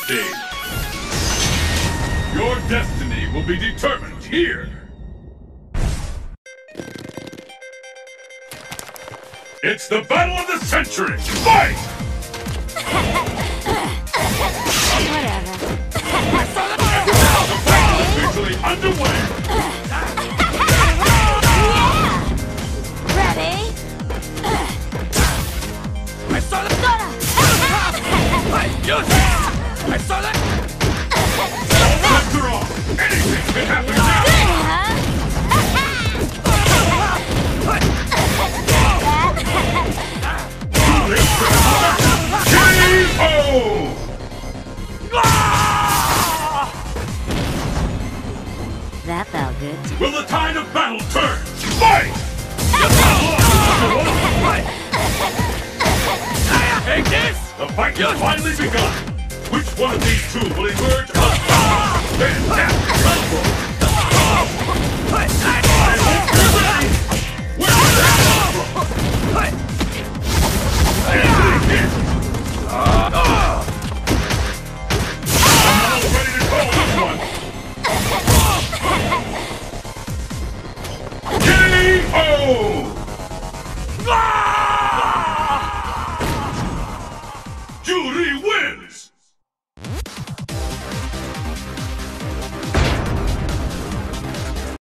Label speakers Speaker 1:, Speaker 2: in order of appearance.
Speaker 1: stage. Your destiny will be determined here. It's the battle of the century! Fight!
Speaker 2: Whatever.
Speaker 1: The battle is officially underway!
Speaker 2: Yeah! Ready?
Speaker 3: I saw that! I saw that!
Speaker 1: After all, anything can happen now! K.O.
Speaker 2: That felt good.
Speaker 1: Will the tide of battle turn? Fight!
Speaker 3: Take this!
Speaker 1: The fight has finally begun! Which one of these two will emerge on top? Fantastic!